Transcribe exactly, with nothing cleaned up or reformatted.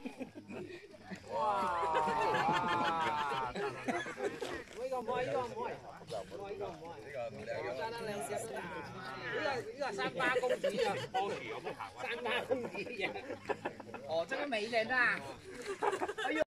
哇！呢個唔可以，呢個唔可以，呢個唔可以，呢個唔可以。爭得兩隻都得。呢個呢個三八公主啊，三八公主嘅。哦，這個沒人啊。哎呦！